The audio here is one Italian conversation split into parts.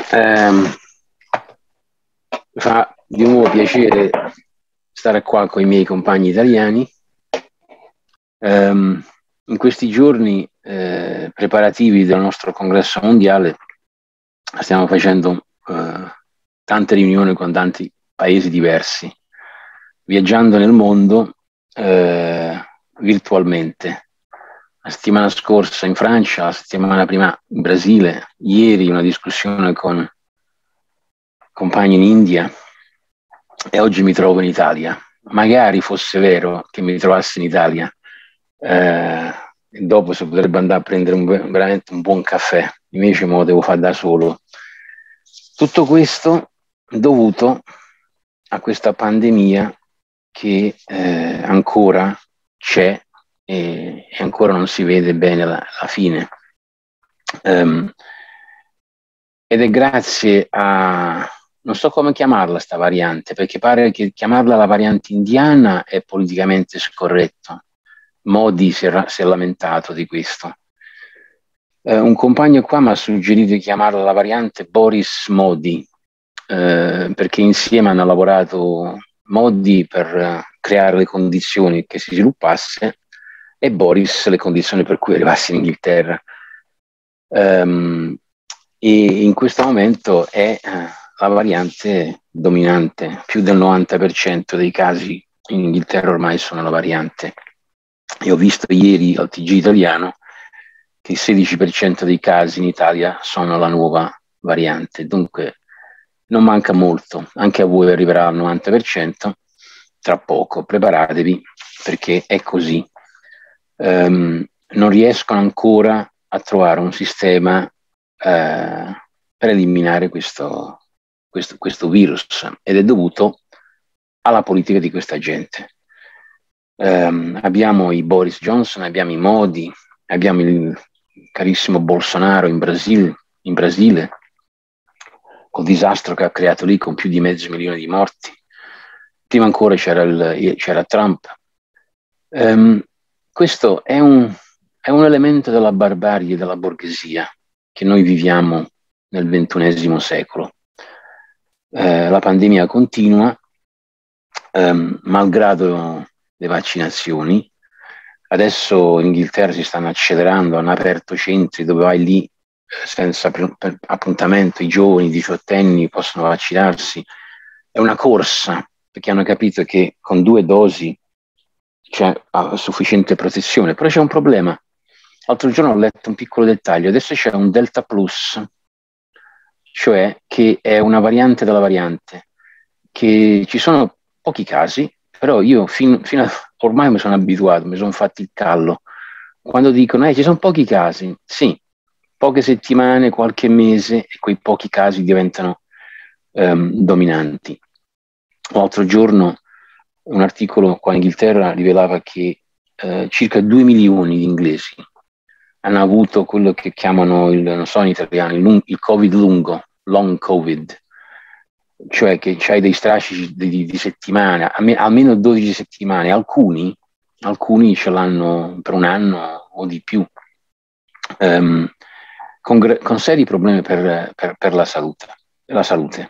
Ehm, Mi fa di nuovo piacere stare qua con i miei compagni italiani. In questi giorni preparativi del nostro congresso mondiale stiamo facendo tante riunioni con tanti paesi diversi, viaggiando nel mondo virtualmente. La settimana scorsa in Francia, la settimana prima in Brasile, ieri una discussione con compagni in India e oggi mi trovo in Italia. Magari fosse vero che mi trovassi in Italia, e dopo si potrebbe andare a prendere veramente un buon caffè, invece me lo devo fare da solo. Tutto questo dovuto a questa pandemia che ancora c'è e ancora non si vede bene la fine. Ed è grazie a, non so come chiamarla sta variante, perché pare che chiamarla la variante indiana è politicamente scorretto. Modi si è lamentato di questo. Un compagno qua mi ha suggerito di chiamarla la variante Boris Modi, perché insieme hanno lavorato Modi per creare le condizioni che si sviluppasse e Boris le condizioni per cui arrivasse in Inghilterra. E in questo momento è la variante dominante, più del 90% dei casi in Inghilterra ormai sono la variante. E ho visto ieri al TG italiano che il 16% dei casi in Italia sono la nuova variante, dunque non manca molto, anche a voi arriverà al 90%, tra poco, preparatevi perché è così. Non riescono ancora a trovare un sistema per eliminare questo virus ed è dovuto alla politica di questa gente. Abbiamo i Boris Johnson, abbiamo i Modi, abbiamo il carissimo Bolsonaro in Brasile, col disastro che ha creato lì con più di 500.000 di morti. Prima ancora c'era Trump. Questo è un elemento della barbarie della borghesia che noi viviamo nel XXI secolo. La pandemia continua, malgrado le vaccinazioni. Adesso in Inghilterra si stanno accelerando, hanno aperto centri dove vai lì senza appuntamento, i giovani, i diciottenni possono vaccinarsi. È una corsa, perché hanno capito che con 2 dosi c'è sufficiente protezione, però c'è un problema. L'altro giorno ho letto un piccolo dettaglio, adesso c'è un Delta Plus, cioè che è una variante della variante, che ci sono pochi casi, però io fino a ormai mi sono abituato, mi sono fatto il callo. Quando dicono ci sono pochi casi, sì, poche settimane, qualche mese e quei pochi casi diventano dominanti. L'altro giorno un articolo qua in Inghilterra rivelava che circa 2 milioni di inglesi hanno avuto quello che chiamano, non so in italiano, il Covid lungo, long Covid, cioè che c'hai dei strascici di settimane, almeno 12 settimane, alcuni ce l'hanno per un anno o di più, con seri problemi per la salute.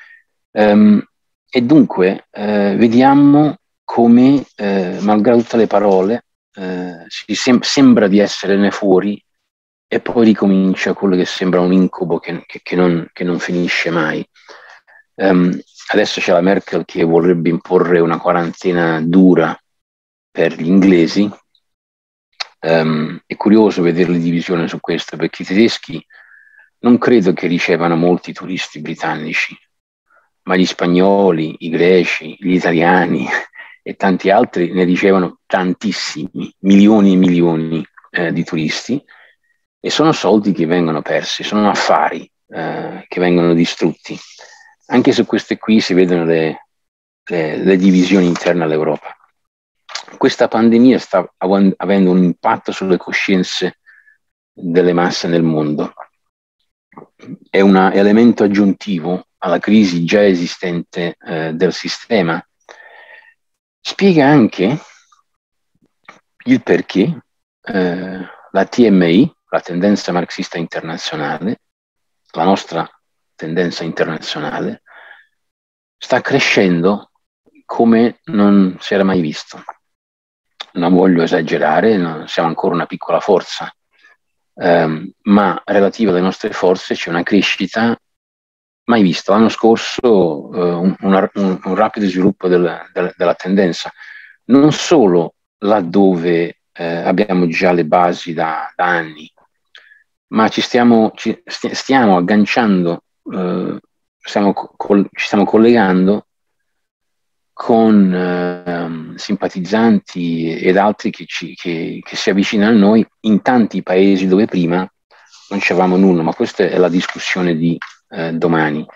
E dunque vediamo come, malgrado tutte le parole, sembra di essere fuori e poi ricomincia quello che sembra un incubo che non finisce mai. Adesso c'è la Merkel che vorrebbe imporre una quarantena dura per gli inglesi. È curioso vedere le divisioni su questo, perché i tedeschi non credo che ricevano molti turisti britannici, ma gli spagnoli, i greci, gli italiani e tanti altri ne ricevono tantissimi, milioni e milioni di turisti, e sono soldi che vengono persi, sono affari che vengono distrutti. Anche su queste qui si vedono le divisioni interne all'Europa. Questa pandemia sta avendo un impatto sulle coscienze delle masse nel mondo. È un elemento aggiuntivo alla crisi già esistente del sistema. Spiega anche il perché la TMI, la tendenza marxista internazionale, la nostra tendenza internazionale, sta crescendo come non si era mai visto. Non voglio esagerare, siamo ancora una piccola forza, ma relativa alle nostre forze c'è una crescita mai vista. L'anno scorso un rapido sviluppo della tendenza, non solo laddove abbiamo già le basi da anni, ma ci stiamo agganciando, ci stiamo collegando con simpatizzanti ed altri che si avvicinano a noi in tanti paesi dove prima non c'avevamo nulla, ma questa è la discussione di domani.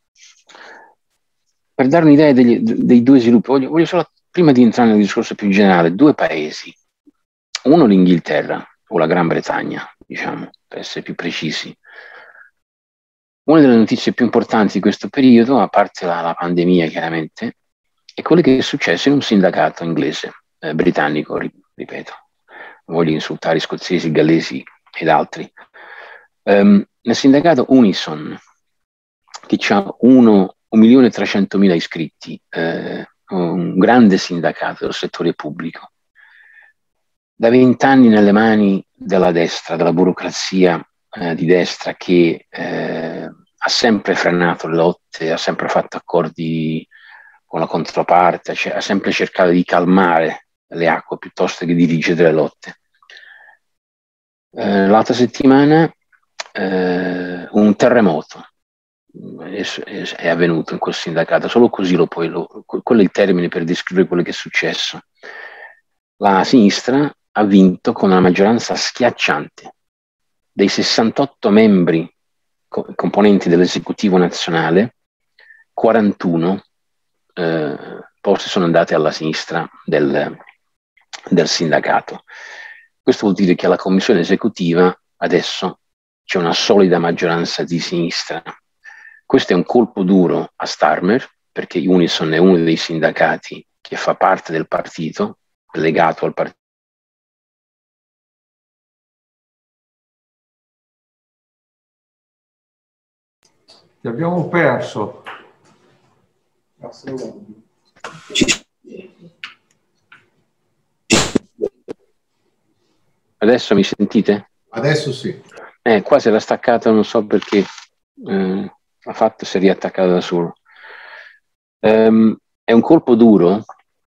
Per dare un'idea dei due sviluppi, voglio solo, prima di entrare nel discorso più generale, due paesi. Uno l'Inghilterra, o la Gran Bretagna, diciamo, per essere più precisi. Una delle notizie più importanti di questo periodo, a parte la pandemia chiaramente, è quello che è successo in un sindacato inglese, britannico, ripeto. Non voglio insultare i scozzesi, i gallesi ed altri. Nel sindacato Unison, che ha 1.300.000 iscritti, un grande sindacato del settore pubblico, da 20 anni nelle mani della destra, della burocrazia di destra che ha sempre frenato le lotte, ha sempre fatto accordi con la controparte, ha sempre cercato di calmare le acque piuttosto che dirigere delle lotte. L'altra settimana un terremoto è avvenuto in quel sindacato, solo così quello è il termine per descrivere quello che è successo. La sinistra ha vinto con una maggioranza schiacciante. Dei 68 membri componenti dell'esecutivo nazionale, 41 posti sono andati alla sinistra del sindacato. Questo vuol dire che alla commissione esecutiva adesso c'è una solida maggioranza di sinistra. Questo è un colpo duro a Starmer, perché Unison è uno dei sindacati che fa parte del partito, legato al partito. Ti abbiamo perso. Adesso mi sentite? Adesso sì. Qua si era staccato, non so perché ha fatto, si è riattaccato da solo. È un colpo duro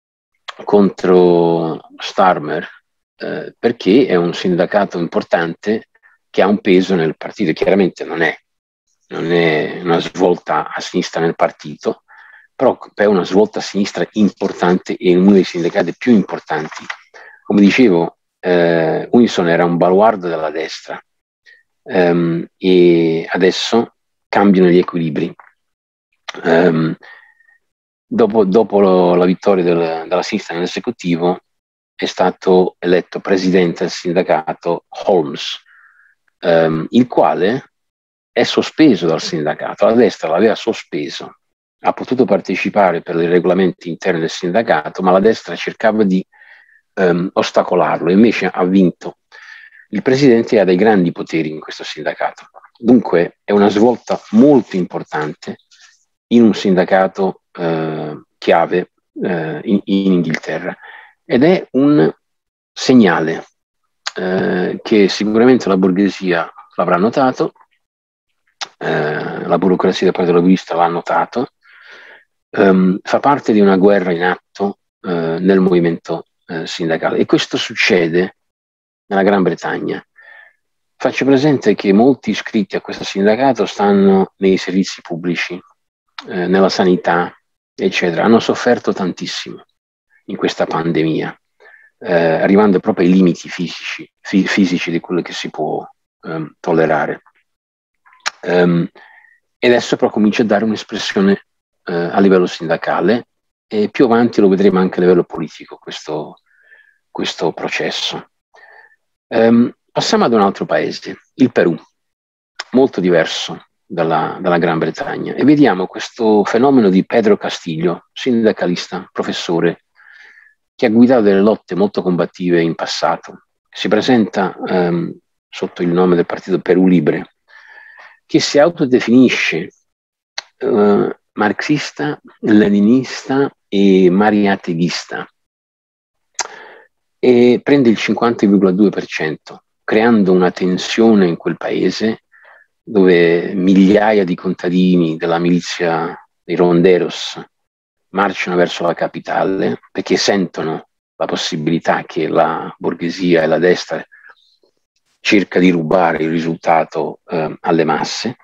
contro Starmer perché è un sindacato importante che ha un peso nel partito. Chiaramente non è una svolta a sinistra nel partito, però è una svolta a sinistra importante e uno dei sindacati più importanti. Come dicevo, Unison era un baluardo della destra e adesso cambiano gli equilibri. Dopo la vittoria della sinistra nell'esecutivo è stato eletto presidente del sindacato Holmes, il quale è sospeso dal sindacato. La destra l'aveva sospeso, ha potuto partecipare per i regolamenti interni del sindacato, ma la destra cercava di ostacolarlo, invece ha vinto. Il presidente ha dei grandi poteri in questo sindacato, dunque è una svolta molto importante in un sindacato chiave in Inghilterra, ed è un segnale che sicuramente la borghesia l'avrà notato, la burocrazia da parte dell'auguista l'ha notato, fa parte di una guerra in atto nel movimento sindacale, e questo succede nella Gran Bretagna. Faccio presente che molti iscritti a questo sindacato stanno nei servizi pubblici, nella sanità, eccetera. Hanno sofferto tantissimo in questa pandemia, arrivando proprio ai limiti fisici di quello che si può tollerare. E adesso però comincia a dare un'espressione a livello sindacale, e più avanti lo vedremo anche a livello politico, questo processo. Passiamo ad un altro paese, il Perù, molto diverso dalla Gran Bretagna, e vediamo questo fenomeno di Pedro Castillo, sindacalista, professore, che ha guidato delle lotte molto combattive in passato. Si presenta sotto il nome del partito Perù Libre, che si autodefinisce marxista, leninista e mariateghista, e prende il 50,2%, creando una tensione in quel paese dove migliaia di contadini della milizia dei Ronderos marciano verso la capitale perché sentono la possibilità che la borghesia e la destra cerca di rubare il risultato alle masse,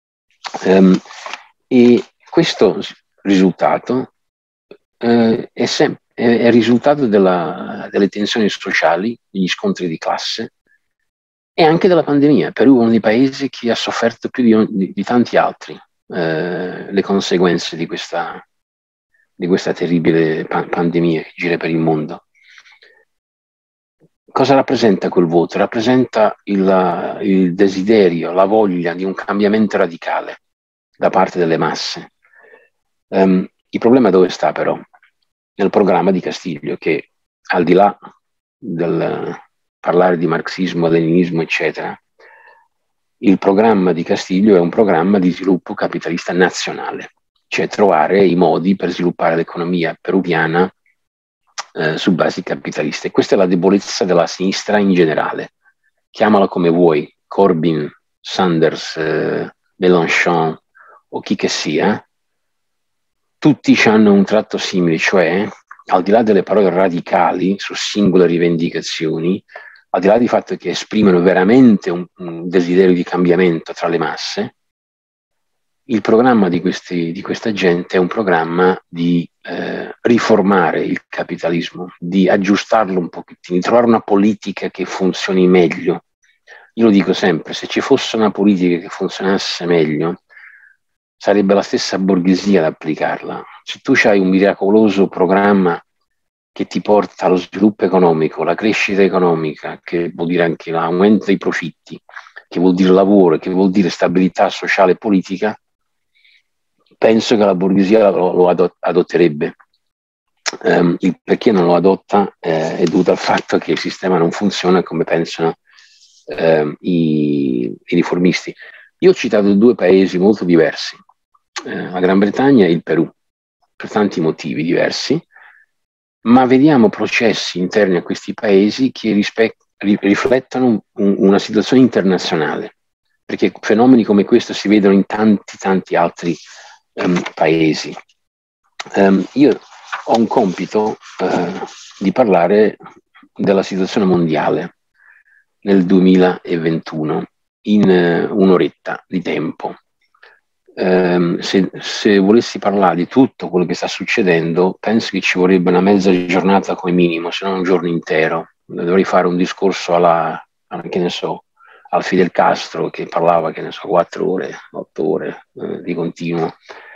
e questo risultato è il risultato delle tensioni sociali, degli scontri di classe e anche della pandemia. Perù è uno dei paesi che ha sofferto più di tanti altri le conseguenze di questa terribile pandemia che gira per il mondo. Cosa rappresenta quel voto? Rappresenta il desiderio, la voglia di un cambiamento radicale da parte delle masse. Il problema dove sta però? Nel programma di Castiglio, che al di là del parlare di marxismo, leninismo, eccetera, il programma di Castiglio è un programma di sviluppo capitalista nazionale, cioè trovare i modi per sviluppare l'economia peruviana su basi capitaliste. Questa è la debolezza della sinistra in generale. Chiamala come vuoi, Corbyn, Sanders, Mélenchon o chi che sia, tutti hanno un tratto simile, cioè al di là delle parole radicali su singole rivendicazioni, al di là del fatto che esprimono veramente un desiderio di cambiamento tra le masse, il programma di questa gente è un programma di riformare il capitalismo, di aggiustarlo un pochettino, di trovare una politica che funzioni meglio. Io lo dico sempre, se ci fosse una politica che funzionasse meglio, sarebbe la stessa borghesia ad applicarla. Se tu hai un miracoloso programma che ti porta allo sviluppo economico, la crescita economica, che vuol dire anche l'aumento dei profitti, che vuol dire lavoro, che vuol dire stabilità sociale e politica, penso che la borghesia lo adotterebbe. Il perché non lo adotta è dovuto al fatto che il sistema non funziona come pensano i riformisti. Io ho citato due paesi molto diversi, la Gran Bretagna e il Perù, per tanti motivi diversi, ma vediamo processi interni a questi paesi che riflettono una situazione internazionale, perché fenomeni come questo si vedono in tanti altri paesi. Io ho un compito di parlare della situazione mondiale nel 2021 in un'oretta di tempo. Se volessi parlare di tutto quello che sta succedendo, penso che ci vorrebbe una mezza giornata come minimo, se non un giorno intero. Dovrei fare un discorso che ne so, al Fidel Castro, che parlava, che ne so, 4 ore, 8 ore di continuo.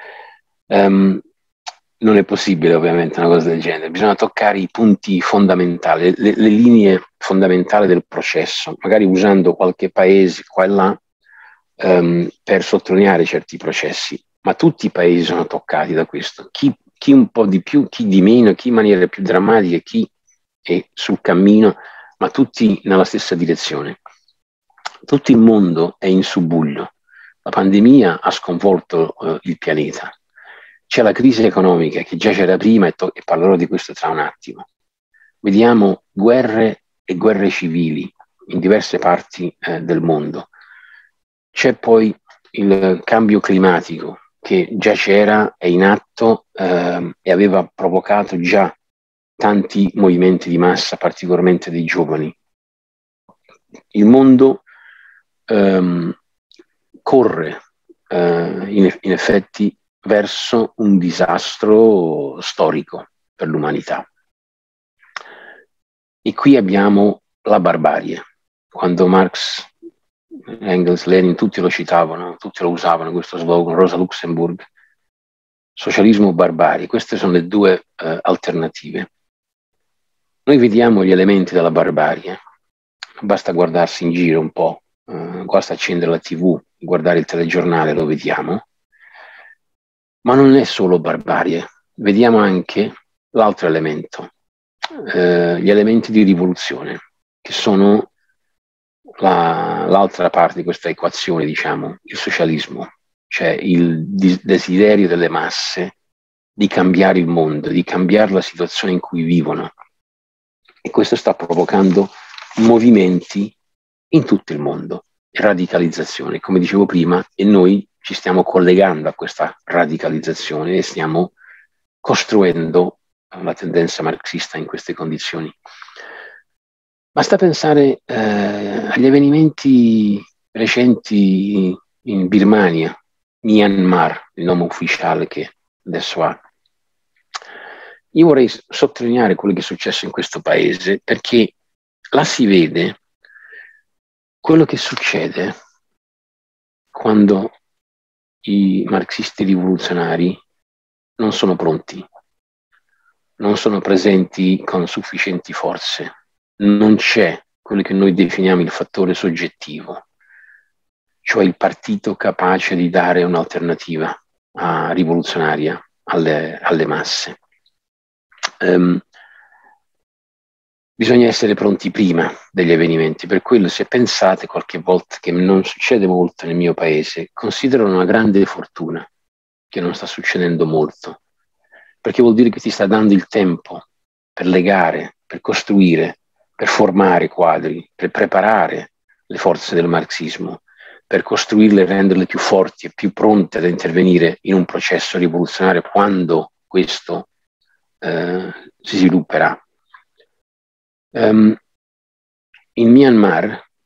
Non è possibile ovviamente una cosa del genere, bisogna toccare i punti fondamentali, le linee fondamentali del processo, magari usando qualche paese qua e là per sottolineare certi processi, ma tutti i paesi sono toccati da questo, chi un po' di più, chi di meno, chi in maniera più drammatica, chi è sul cammino, ma tutti nella stessa direzione. Tutto il mondo è in subbuglio, la pandemia ha sconvolto il pianeta, c'è la crisi economica che già c'era prima e parlerò di questo tra un attimo. Vediamo guerre e guerre civili in diverse parti del mondo. C'è poi il cambio climatico che già c'era, è in atto e aveva provocato già tanti movimenti di massa, particolarmente dei giovani. Il mondo corre in effetti verso un disastro storico per l'umanità. E qui abbiamo la barbarie. Quando Marx, Engels, Lenin, tutti lo citavano, tutti lo usavano, questo slogan, Rosa Luxemburg, socialismo o barbarie, queste sono le due alternative. Noi vediamo gli elementi della barbarie, basta guardarsi in giro un po', basta accendere la TV, guardare il telegiornale, lo vediamo, ma non è solo barbarie, vediamo anche l'altro elemento, gli elementi di rivoluzione, che sono l'altra parte di questa equazione, diciamo, il socialismo, cioè il desiderio delle masse di cambiare il mondo, di cambiare la situazione in cui vivono. E questo sta provocando movimenti in tutto il mondo, radicalizzazione, come dicevo prima, e noi ci stiamo collegando a questa radicalizzazione e stiamo costruendo la tendenza marxista in queste condizioni. Basta pensare agli avvenimenti recenti in Birmania, Myanmar, il nome ufficiale che adesso ha. Io vorrei sottolineare quello che è successo in questo paese, perché là si vede quello che succede quando i marxisti rivoluzionari non sono pronti, non sono presenti con sufficienti forze, non c'è quello che noi definiamo il fattore soggettivo, cioè il partito capace di dare un'alternativa rivoluzionaria alle masse. Bisogna essere pronti prima degli avvenimenti, per quello se pensate qualche volta, che non succede molto nel mio paese, considero una grande fortuna che non sta succedendo molto, perché vuol dire che ti sta dando il tempo per legare, per costruire, per formare quadri, per preparare le forze del marxismo, per costruirle e renderle più forti e più pronte ad intervenire in un processo rivoluzionario quando questo si svilupperà. In Myanmar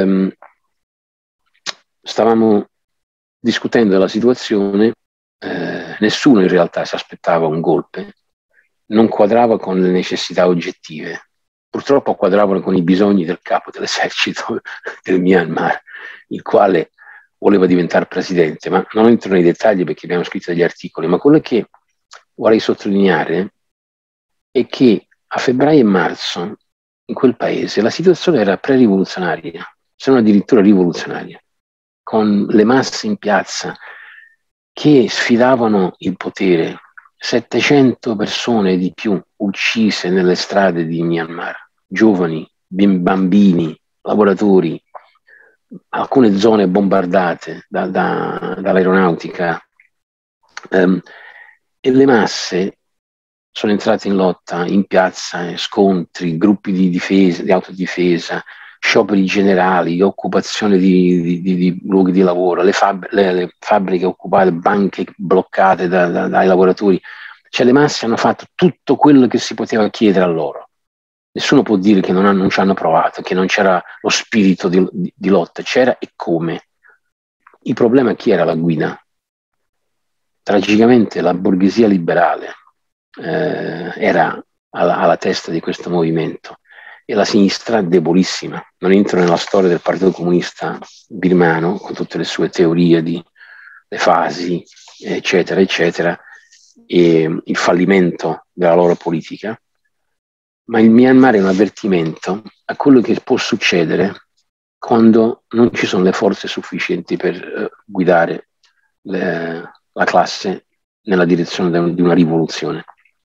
stavamo discutendo della situazione, nessuno in realtà si aspettava un golpe, non quadrava con le necessità oggettive, purtroppo quadravano con i bisogni del capo dell'esercito del Myanmar, il quale voleva diventare presidente, ma non entro nei dettagli perché abbiamo scritto degli articoli, ma quello che vorrei sottolineare è che a febbraio e marzo in quel paese la situazione era pre-rivoluzionaria, se non addirittura rivoluzionaria, con le masse in piazza che sfidavano il potere, 700 persone di più uccise nelle strade di Myanmar, giovani, bambini, lavoratori, alcune zone bombardate dall'aeronautica, e le masse sono entrate in lotta in piazza, scontri, gruppi di difesa, di autodifesa, scioperi generali, occupazione di luoghi di lavoro, le fabbriche occupate, banche bloccate dai lavoratori. Cioè le masse hanno fatto tutto quello che si poteva chiedere a loro. Nessuno può dire che non ci hanno provato, che non c'era lo spirito di lotta, c'era e come. Il problema chi era la guida? Tragicamente la borghesia liberale era alla testa di questo movimento e la sinistra debolissima. Non entro nella storia del Partito Comunista birmano con tutte le sue teorie di le fasi, eccetera, eccetera, e il fallimento della loro politica, ma il Myanmar è un avvertimento a quello che può succedere quando non ci sono le forze sufficienti per guidare la classe nella direzione di una rivoluzione.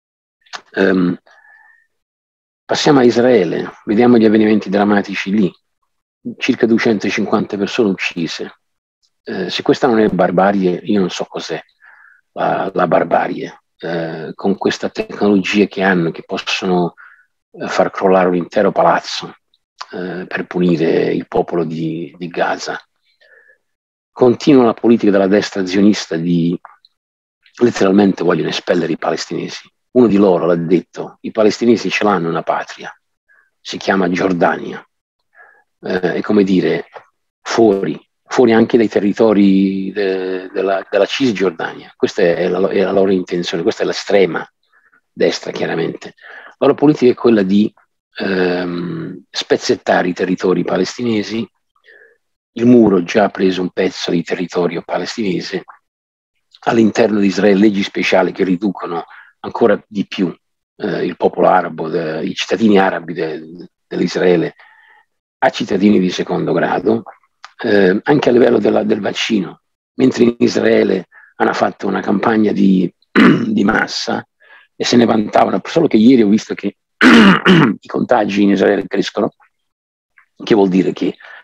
Passiamo a Israele, vediamo gli avvenimenti drammatici lì, circa 250 persone uccise. Se questa non è barbarie, io non so cos'è la barbarie, con questa tecnologia che hanno, che possono far crollare un intero palazzo per punire il popolo di Gaza. Continua la politica della destra zionista di letteralmente vogliono espellere i palestinesi. Uno di loro l'ha detto, i palestinesi ce l'hanno una patria, si chiama Giordania, è come dire fuori anche dai territori della Cisgiordania. Questa è la loro intenzione, questa è l'estrema destra chiaramente. La loro politica è quella di spezzettare i territori palestinesi. Il muro già ha preso un pezzo di territorio palestinese, all'interno di Israele leggi speciali che riducono ancora di più il popolo arabo, i cittadini arabi dell'Israele a cittadini di secondo grado, anche a livello del vaccino, mentre in Israele hanno fatto una campagna di massa e se ne vantavano, solo che ieri ho visto che i contagi in Israele crescono, che vuol dire che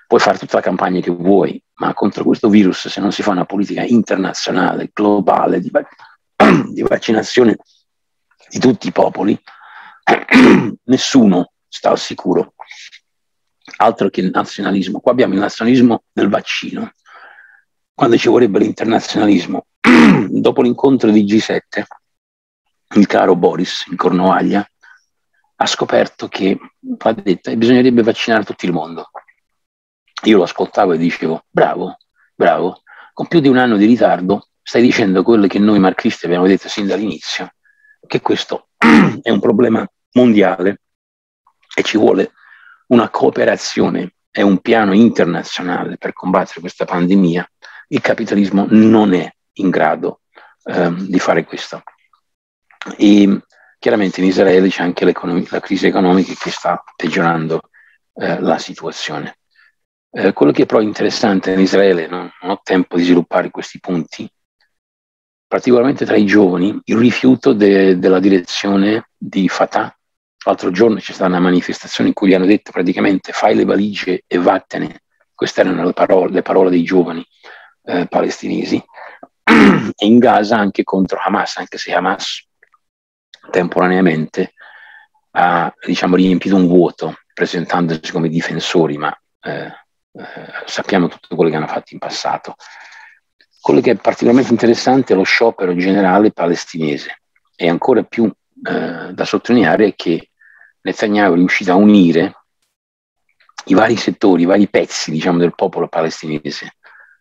puoi fare tutta la campagna che vuoi, ma contro questo virus, se non si fa una politica internazionale, globale, di vaccinazione di tutti i popoli, nessuno sta al sicuro. Altro che il nazionalismo. Qua abbiamo il nazionalismo del vaccino, quando ci vorrebbe l'internazionalismo. Dopo l'incontro di G7, il caro Boris in Cornovaglia ha scoperto che ha detto, bisognerebbe vaccinare tutto il mondo. Io lo ascoltavo e dicevo, bravo, bravo, con più di un anno di ritardo stai dicendo quello che noi marxisti abbiamo detto sin dall'inizio, che questo è un problema mondiale e ci vuole una cooperazione e un piano internazionale per combattere questa pandemia. Il capitalismo non è in grado di fare questo. E chiaramente in Israele c'è anche la crisi economica che sta peggiorando la situazione. Quello che è però interessante in Israele, non ho tempo di sviluppare questi punti, particolarmente tra i giovani, il rifiuto della direzione di Fatah. L'altro giorno c'è stata una manifestazione in cui gli hanno detto praticamente fai le valigie e vattene. Queste erano le parole dei giovani palestinesi. E in Gaza anche contro Hamas, anche se Hamas temporaneamente ha, diciamo, riempito un vuoto presentandosi come difensori, ma sappiamo tutto quello che hanno fatto in passato. Quello che è particolarmente interessante è lo sciopero generale palestinese, e ancora più da sottolineare è che Netanyahu è riuscito a unire i vari settori, i vari pezzi, diciamo, del popolo palestinese,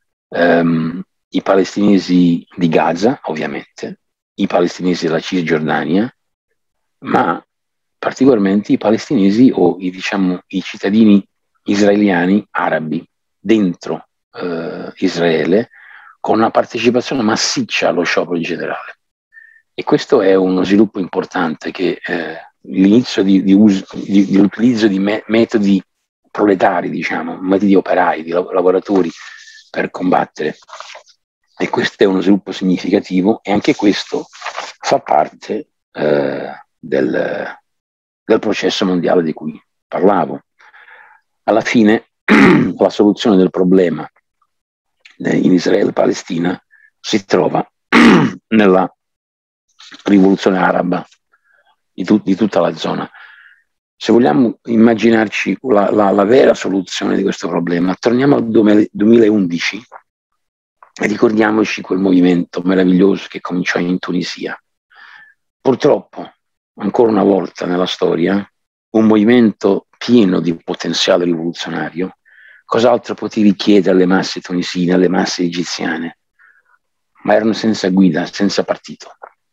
i palestinesi di Gaza, ovviamente, i palestinesi della Cisgiordania, ma particolarmente i palestinesi o i cittadini israeliani arabi dentro Israele, con una partecipazione massiccia allo sciopero generale. E questo è uno sviluppo importante, che l'inizio dell'utilizzo di metodi proletari, diciamo, metodi operai, di lavoratori per combattere. E questo è uno sviluppo significativo, e anche questo fa parte del processo mondiale di cui parlavo. Alla fine la soluzione del problema in Israele e Palestina si trova nella rivoluzione araba di tutta la zona. Se vogliamo immaginarci la vera soluzione di questo problema, torniamo al 2011 e ricordiamoci quel movimento meraviglioso che cominciò in Tunisia. Purtroppo, ancora una volta nella storia, un movimento pieno di potenziale rivoluzionario, cos'altro potevi chiedere alle masse tunisine, alle masse egiziane? Ma erano senza guida, senza partito.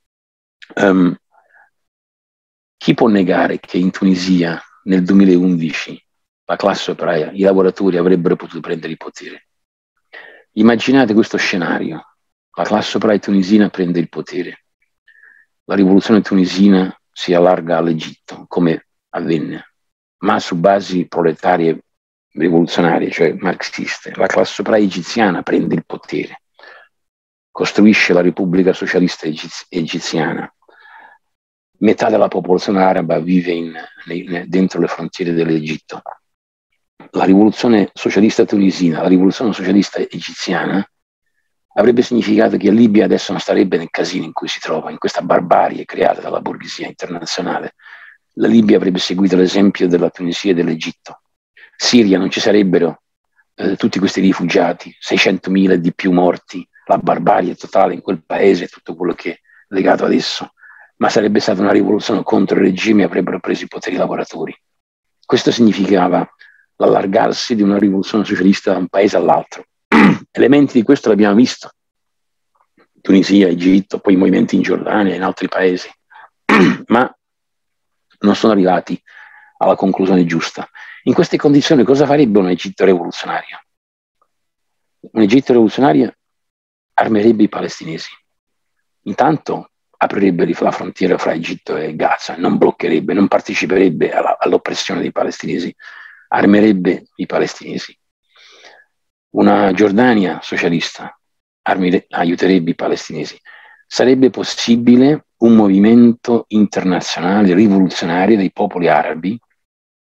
Chi può negare che in Tunisia nel 2011 la classe operaia, i lavoratori avrebbero potuto prendere il potere? Immaginate questo scenario: la classe operaia tunisina prende il potere, la rivoluzione tunisina si allarga all'Egitto, come avvenne, ma su basi proletarie rivoluzionarie, cioè marxiste. La classe operaia egiziana prende il potere, costruisce la Repubblica Socialista Egiziana. Metà della popolazione araba vive dentro le frontiere dell'Egitto. La rivoluzione socialista tunisina, la rivoluzione socialista egiziana avrebbe significato che Libia adesso non starebbe nel casino in cui si trova, in questa barbarie creata dalla borghesia internazionale. La Libia avrebbe seguito l'esempio della Tunisia e dell'Egitto. Siria, non ci sarebbero tutti questi rifugiati, 600.000 e di più morti, la barbarie totale in quel paese, tutto quello che è legato ad esso. Ma sarebbe stata una rivoluzione contro il regime e avrebbero preso i poteri i lavoratori. Questo significava l'allargarsi di una rivoluzione socialista da un paese all'altro. Elementi di questo l'abbiamo visto: Tunisia, Egitto, poi i movimenti in Giordania e in altri paesi, ma non sono arrivati alla conclusione giusta. In queste condizioni cosa farebbe un Egitto rivoluzionario? Un Egitto rivoluzionario armerebbe i palestinesi. Intanto aprirebbe la frontiera fra Egitto e Gaza, non bloccherebbe, non parteciperebbe all'oppressione dei palestinesi, armerebbe i palestinesi. Una Giordania socialista aiuterebbe i palestinesi. Sarebbe possibile un movimento internazionale rivoluzionario dei popoli arabi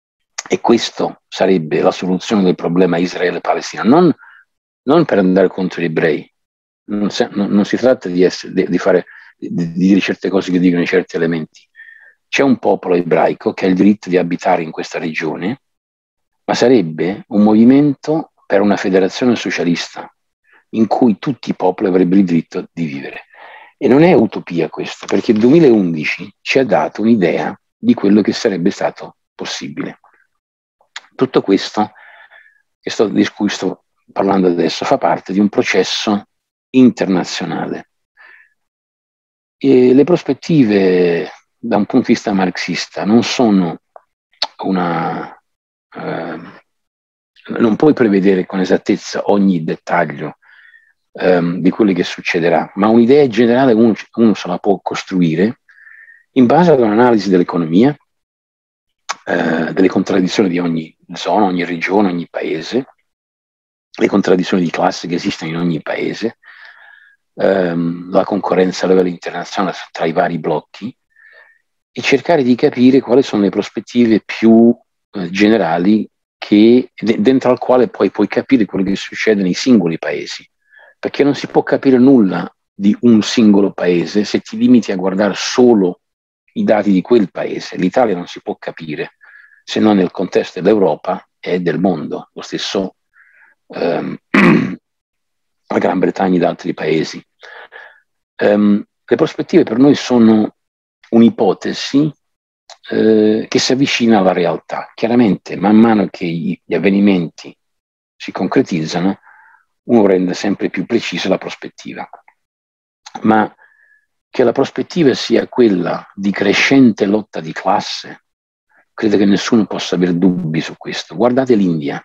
E questo sarebbe la soluzione del problema Israele-Palestina, non per andare contro gli ebrei, non si tratta di dire certe cose che dicono certi elementi. C'è un popolo ebraico che ha il diritto di abitare in questa regione, ma sarebbe un movimento per una federazione socialista in cui tutti i popoli avrebbero il diritto di vivere. E non è utopia questo, perché il 2011 ci ha dato un'idea di quello che sarebbe stato possibile. Tutto questo di cui sto parlando adesso fa parte di un processo internazionale. E le prospettive da un punto di vista marxista non sono non puoi prevedere con esattezza ogni dettaglio di quello che succederà, ma un'idea generale uno se la può costruire in base ad un'analisi dell'economia, delle contraddizioni di ogni zona, ogni regione, ogni paese, le contraddizioni di classe che esistono in ogni paese, la concorrenza a livello internazionale tra i vari blocchi, e cercare di capire quali sono le prospettive più generali dentro al quale poi puoi capire quello che succede nei singoli paesi, perché non si può capire nulla di un singolo paese se ti limiti a guardare solo i dati di quel paese. L'Italia non si può capire se non nel contesto dell'Europa e del mondo, lo stesso la Gran Bretagna ed altri paesi. Le prospettive per noi sono un'ipotesi che si avvicina alla realtà. Chiaramente, man mano che gli avvenimenti si concretizzano, uno rende sempre più precisa la prospettiva. Ma che la prospettiva sia quella di crescente lotta di classe, credo che nessuno possa avere dubbi su questo. Guardate l'India.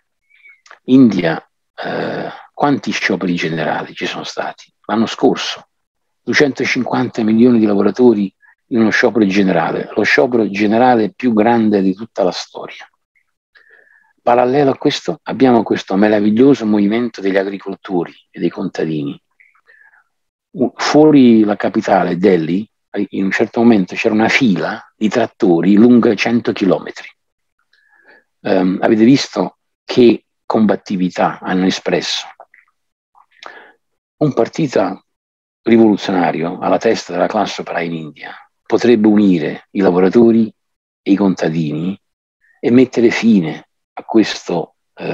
Quanti scioperi generali ci sono stati? L'anno scorso, 250 milioni di lavoratori in uno sciopero generale, lo sciopero generale più grande di tutta la storia. Parallelo a questo abbiamo questo meraviglioso movimento degli agricoltori e dei contadini. Fuori la capitale, Delhi, in un certo momento c'era una fila di trattori lunga 100 chilometri. Avete visto che combattività hanno espresso? Un partito rivoluzionario alla testa della classe operaia in India potrebbe unire i lavoratori e i contadini e mettere fine a questo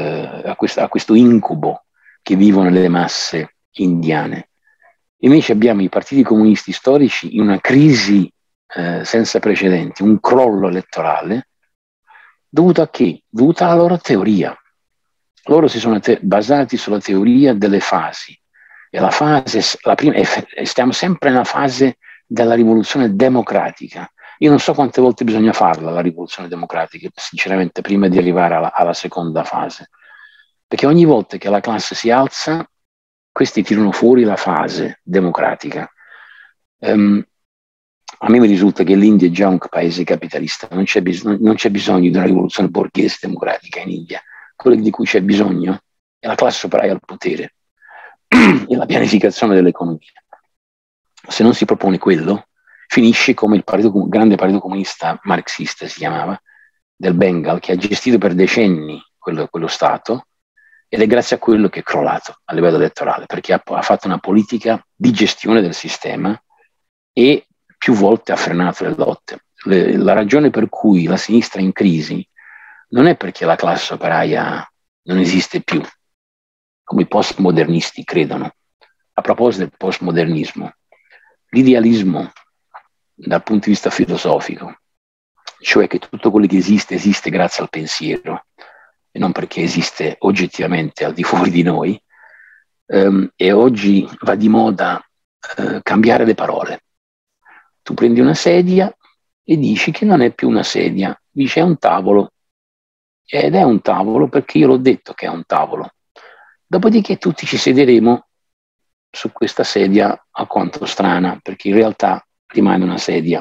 incubo che vivono le masse indiane. Invece abbiamo i partiti comunisti storici in una crisi senza precedenti, un crollo elettorale dovuto a che? Dovuto alla loro teoria. Loro si sono basati sulla teoria delle fasi. E stiamo sempre nella fase della rivoluzione democratica. Io non so quante volte bisogna farla la rivoluzione democratica, sinceramente, prima di arrivare alla seconda fase. Perché ogni volta che la classe si alza, questi tirano fuori la fase democratica. A me mi risulta che l'India è già un paese capitalista, non c'è bisogno di una rivoluzione borghese democratica in India. Quello di cui c'è bisogno è la classe operaia al potere e la pianificazione dell'economia. Se non si propone quello, finisce come il grande partito comunista marxista, si chiamava, del Bengal, che ha gestito per decenni quello Stato, ed è grazie a quello che è crollato a livello elettorale, perché ha fatto una politica di gestione del sistema e più volte ha frenato le lotte. La ragione per cui la sinistra è in crisi non è perché la classe operaia non esiste più, come i postmodernisti credono. A proposito del postmodernismo, l'idealismo dal punto di vista filosofico, cioè che tutto quello che esiste grazie al pensiero e non perché esiste oggettivamente al di fuori di noi, e oggi va di moda cambiare le parole. Tu prendi una sedia e dici che non è più una sedia, dici è un tavolo, ed è un tavolo perché io l'ho detto che è un tavolo. Dopodiché tutti ci sederemo su questa sedia alquanto strana, perché in realtà rimane una sedia.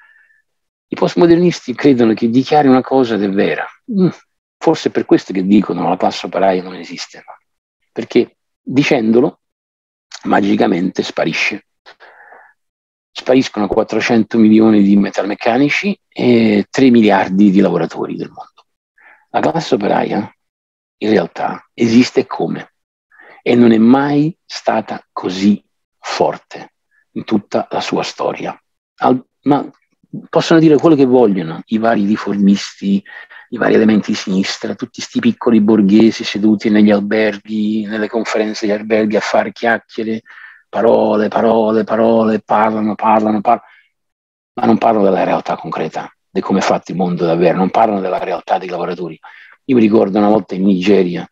I postmodernisti credono che dichiari una cosa ed è vera. Forse è per questo che dicono che la classe operaia non esiste, perché dicendolo magicamente sparisce. Spariscono 400 milioni di metalmeccanici e 3 miliardi di lavoratori del mondo. La classe operaia in realtà esiste come e non è mai stata così forte in tutta la sua storia. Ma possono dire quello che vogliono i vari riformisti, i vari elementi di sinistra, tutti questi piccoli borghesi seduti negli alberghi, nelle conferenze degli alberghi a fare chiacchiere, parole, parlano, ma non parlano della realtà concreta, di come è fatto il mondo davvero, non parlano della realtà dei lavoratori. Io mi ricordo una volta in Nigeria,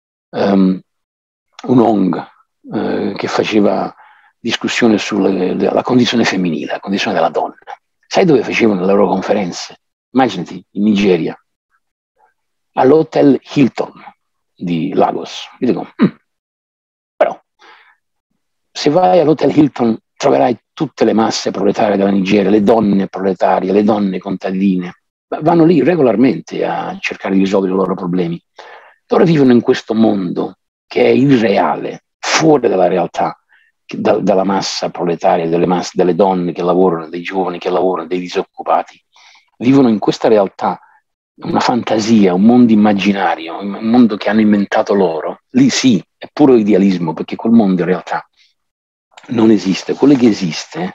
un ONG che faceva discussione sulla condizione femminile, la condizione della donna. Sai dove facevano le loro conferenze? Immaginati, in Nigeria, all'Hotel Hilton di Lagos. Io dico, però, se vai all'Hotel Hilton troverai tutte le masse proletarie della Nigeria, le donne proletarie, le donne contadine, vanno lì regolarmente a cercare di risolvere i loro problemi. Loro vivono in questo mondo che è irreale, fuori dalla realtà, dalla massa proletaria, delle donne che lavorano, dei giovani che lavorano, dei disoccupati. Vivono in questa realtà, una fantasia, un mondo immaginario, un mondo che hanno inventato loro. Lì sì, è puro idealismo, perché quel mondo in realtà non esiste. Quello che esiste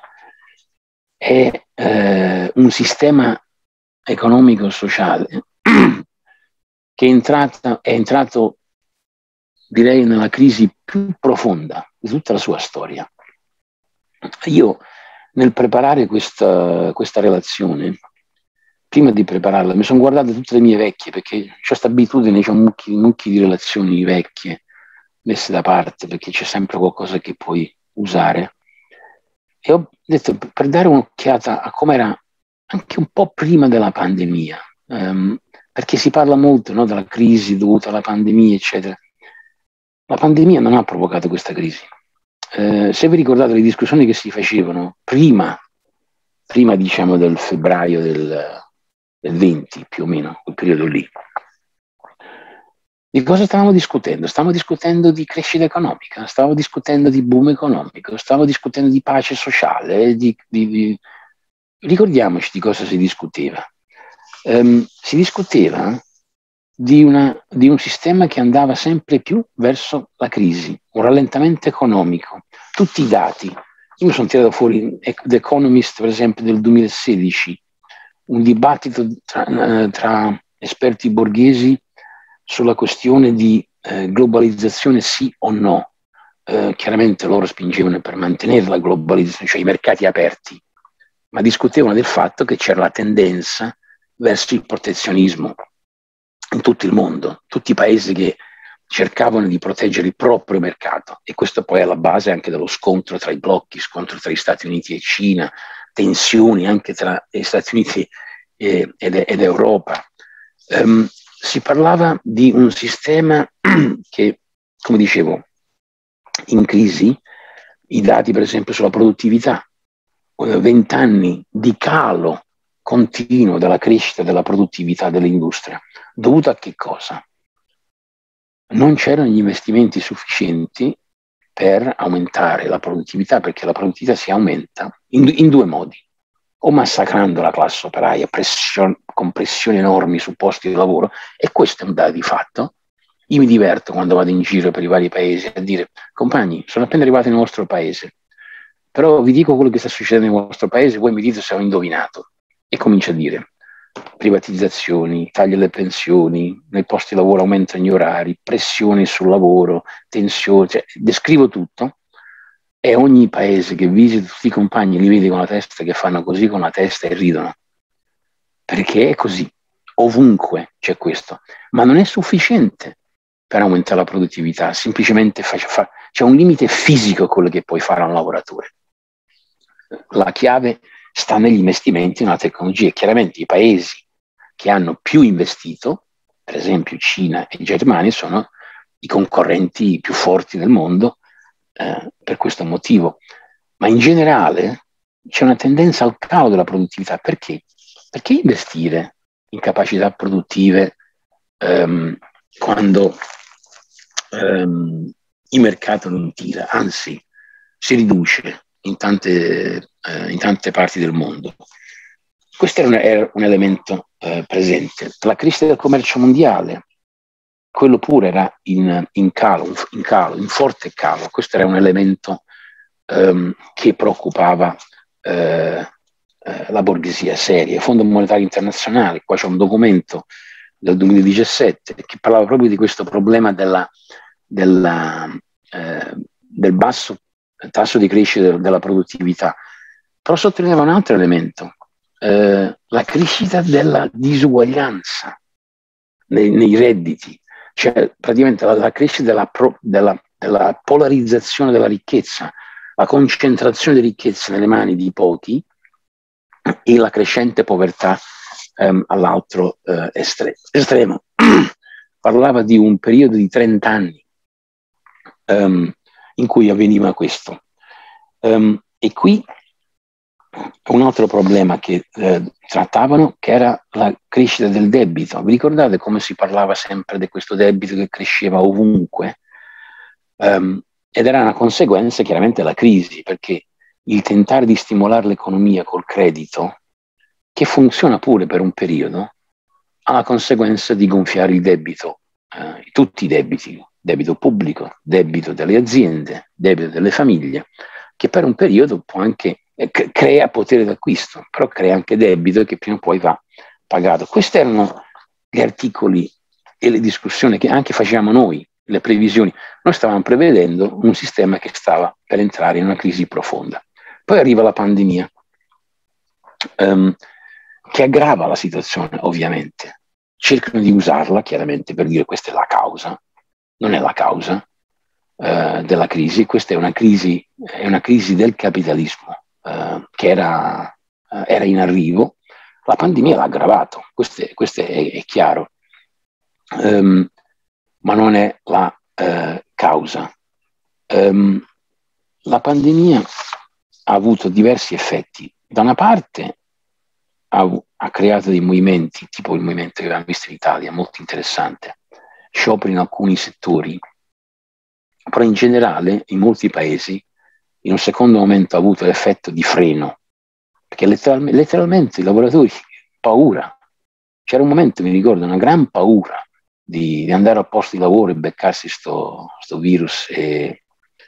è un sistema economico-sociale che è entrato, direi, nella crisi più profonda di tutta la sua storia. Io, nel preparare questa relazione, prima di prepararla, mi sono guardato tutte le mie vecchie, perché ho questa abitudine, c'ho mucchi di relazioni vecchie messe da parte, perché c'è sempre qualcosa che puoi usare. E ho detto, per dare un'occhiata a com'era anche un po' prima della pandemia, perché si parla molto, no, della crisi dovuta alla pandemia, eccetera. La pandemia non ha provocato questa crisi. Se vi ricordate le discussioni che si facevano prima diciamo del febbraio del 20, più o meno, quel periodo lì, di cosa stavamo discutendo? Stavamo discutendo di crescita economica, stavamo discutendo di boom economico, stavamo discutendo di pace sociale, ricordiamoci di cosa si discuteva. Si discuteva di un sistema che andava sempre più verso la crisi, un rallentamento economico. Tutti i dati. Io mi sono tirato fuori The Economist, per esempio, del 2016, un dibattito tra esperti borghesi sulla questione di globalizzazione sì o no. Chiaramente loro spingevano per mantenere la globalizzazione, cioè i mercati aperti, ma discutevano del fatto che c'era la tendenza verso il protezionismo in tutto il mondo, tutti i paesi che cercavano di proteggere il proprio mercato, e questo poi è alla base anche dello scontro tra i blocchi, scontro tra gli Stati Uniti e Cina, tensioni anche tra gli Stati Uniti ed Europa. Si parlava di un sistema che, come dicevo, in crisi. I dati per esempio sulla produttività, 20 anni di calo continuo della crescita della produttività dell'industria, dovuto a che cosa? Non c'erano gli investimenti sufficienti per aumentare la produttività, perché la produttività si aumenta in due modi: o massacrando la classe operaia con pressioni enormi su posti di lavoro, e questo è un dato di fatto. Io mi diverto quando vado in giro per i vari paesi a dire: compagni, sono appena arrivato nel vostro paese, però vi dico quello che sta succedendo nel vostro paese, voi mi dite se ho indovinato. E comincio a dire: privatizzazioni, tagli alle pensioni, nei posti di lavoro aumentano gli orari, pressioni sul lavoro, tensioni, cioè, descrivo tutto. E ogni paese che visito, tutti i compagni li vedi con la testa che fanno così con la testa e ridono, perché è così, ovunque c'è questo, ma non è sufficiente per aumentare la produttività, semplicemente c'è un limite fisico a quello che puoi fare a un lavoratore. La chiave sta negli investimenti nella tecnologia. Chiaramente i paesi che hanno più investito, per esempio Cina e Germania, sono i concorrenti più forti del mondo per questo motivo. Ma in generale c'è una tendenza al calo della produttività. Perché? Perché investire in capacità produttive quando il mercato non tira, anzi si riduce in tante parti del mondo. Questo era un elemento presente. La crisi del commercio mondiale, quello pure era in forte calo. Questo era un elemento che preoccupava la borghesia seria. Il Fondo Monetario Internazionale, qua c'è un documento del 2017 che parlava proprio di questo problema del basso tasso di crescita della produttività, però sottolineava un altro elemento, la crescita della disuguaglianza nei redditi, cioè praticamente la crescita della polarizzazione della ricchezza, la concentrazione di ricchezza nelle mani di pochi e la crescente povertà all'altro estremo. Parlava di un periodo di 30 anni in cui avveniva questo. E qui un altro problema che trattavano, che era la crescita del debito. Vi ricordate come si parlava sempre di questo debito che cresceva ovunque? Ed era una conseguenza chiaramente della crisi, perché il tentare di stimolare l'economia col credito, che funziona pure per un periodo, ha la conseguenza di gonfiare il debito, tutti i debiti, debito pubblico, debito delle aziende, debito delle famiglie, che per un periodo può anche crea potere d'acquisto, però crea anche debito che prima o poi va pagato. Questi erano gli articoli e le discussioni che anche facevamo noi, le previsioni. Noi stavamo prevedendo un sistema che stava per entrare in una crisi profonda. Poi arriva la pandemia, che aggrava la situazione, ovviamente. Cercano di usarla, chiaramente, per dire questa è la causa. Non è la causa della crisi, questa è una crisi del capitalismo che era in arrivo. La pandemia l'ha aggravato, questo è chiaro, ma non è la causa. La pandemia ha avuto diversi effetti. Da una parte ha creato dei movimenti, tipo il movimento che abbiamo visto in Italia, molto interessante, scioperi in alcuni settori, però in generale in molti paesi in un secondo momento ha avuto l'effetto di freno, perché letteralmente i lavoratori, paura, c'era un momento, mi ricordo, una gran paura di andare al posto di lavoro e beccarsi sto virus e